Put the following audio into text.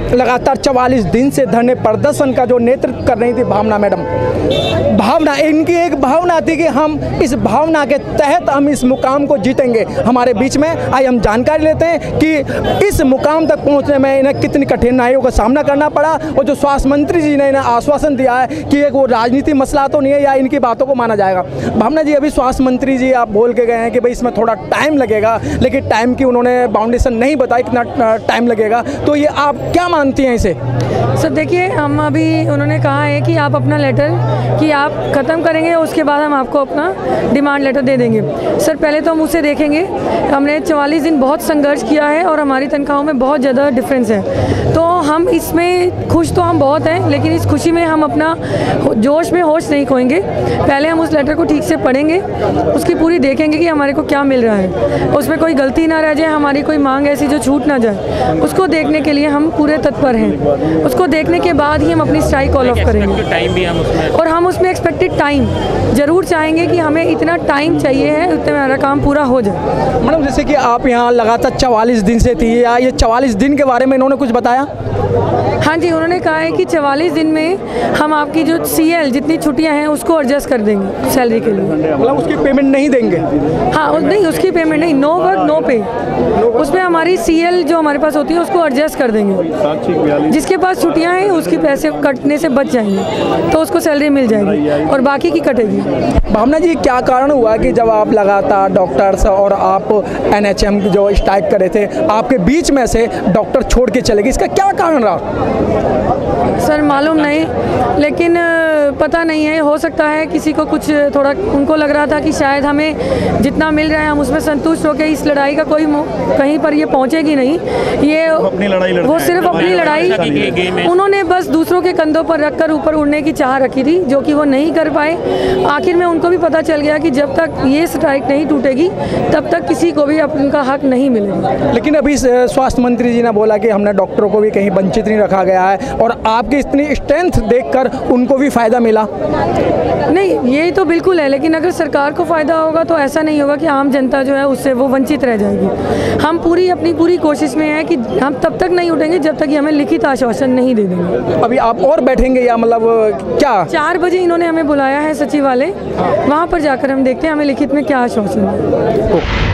लगातार 44 दिन से धरने प्रदर्शन का जो नेतृत्व कर रही थी भावना मैडम, भावना, इनकी एक भावना थी कि हम इस भावना के तहत हम इस मुकाम को जीतेंगे। हमारे बीच में आज हम जानकारी लेते हैं कि इस मुकाम तक पहुंचने में इन्हें कितनी कठिनाइयों का सामना करना पड़ा, और जो स्वास्थ्य मंत्री जी ने इन्हें आश्वासन दिया है कि एक वो राजनीति मसला तो नहीं है या इनकी बातों को माना जाएगा। भावना जी, अभी स्वास्थ्य मंत्री जी आप बोल के गए हैं कि भाई इसमें थोड़ा टाइम लगेगा, लेकिन टाइम की उन्होंने बाउंडेशन नहीं बताई कितना टाइम लगेगा, तो ये आप क्या मानती हैं इसे? सर देखिए, हम अभी उन्होंने कहा है कि आप अपना लेटर कि आप ख़त्म करेंगे, उसके बाद हम आपको अपना डिमांड लेटर दे देंगे। सर पहले तो हम उसे देखेंगे। हमने 44 दिन बहुत संघर्ष किया है और हमारी तनख्वाहों में बहुत ज़्यादा डिफरेंस है, तो हम इसमें खुश तो हम बहुत हैं, लेकिन इस खुशी में हम अपना जोश में होश नहीं खोएंगे। पहले हम उस लेटर को ठीक से पढ़ेंगे, उसकी पूरी देखेंगे कि हमारे को क्या मिल रहा है, उसमें कोई गलती ना रह जाए, हमारी कोई मांग ऐसी जो छूट ना जाए, उसको देखने के लिए हम पूरे तत्पर हैं। उसको देखने के बाद ही हम अपनी स्ट्राइक कॉल ऑफ करेंगे। टाइम भी हम उसमें, और हम उसमें एक्सपेक्टेड टाइम ज़रूर चाहेंगे कि हमें इतना टाइम चाहिए है, उतने में हमारा काम पूरा हो जाए। मैडम, जैसे कि आप यहाँ लगातार 44 दिन से थी, या ये 44 दिन के बारे में इन्होंने कुछ बताया? हाँ जी, उन्होंने कहा है कि 44 दिन में हम आपकी जो CL जितनी छुट्टियां हैं उसको एडजस्ट कर देंगे सैलरी के लिए। मतलब उसकी पेमेंट नहीं देंगे? हाँ, नहीं उसकी पेमेंट नहीं, नो वर्क नो पे, उसमें हमारी CL जो हमारे पास होती है उसको एडजस्ट कर देंगे। जिसके पास छुट्टियां हैं उसके पैसे कटने से बच जाएंगे, तो उसको सैलरी मिल जाएगी और बाकी की कटेगी। भावना जी, क्या कारण हुआ कि जब आप लगातार डॉक्टर्स और आप NHM जो स्ट्राइक करे थे, आपके बीच में से डॉक्टर छोड़ के चले गए, इसका क्या कारण रहा? सर मालूम नहीं, लेकिन पता नहीं है, हो सकता है किसी को कुछ थोड़ा उनको लग रहा था कि शायद हमें जितना मिल रहा है हम उसमें संतुष्ट होकर इस लड़ाई का कोई कहीं पर ये पहुंचेगी नहीं, ये अपनी लड़ाई वो सिर्फ अपनी लड़ाई उन्होंने बस दूसरों के कंधों पर रखकर ऊपर उड़ने की चाह रखी थी, जो कि वो नहीं कर पाए। आखिर में उनको भी पता चल गया कि जब तक ये स्ट्राइक नहीं टूटेगी तब तक किसी को भी उनका हक नहीं मिलेगा। लेकिन अभी स्वास्थ्य मंत्री जी ने बोला कि हमने डॉक्टरों को भी कहीं वंचित नहीं रखा गया है, और आपकी इतनी स्ट्रेंथ देखकर उनको भी फ़ायदा मिला। नहीं, यही तो बिल्कुल है, लेकिन अगर सरकार को फ़ायदा होगा तो ऐसा नहीं होगा कि आम जनता जो है उससे वो वंचित रह जाएगी। हम अपनी पूरी कोशिश में है कि हम तब तक नहीं उठेंगे जब तक कि हमें लिखित आश्वासन नहीं दे देंगे। अभी आप और बैठेंगे या मतलब क्या? 4 बजे इन्होंने हमें बुलाया है सचिवालय, वहाँ पर जाकर हम देखते हैं हमें लिखित में क्या आश्वासन है।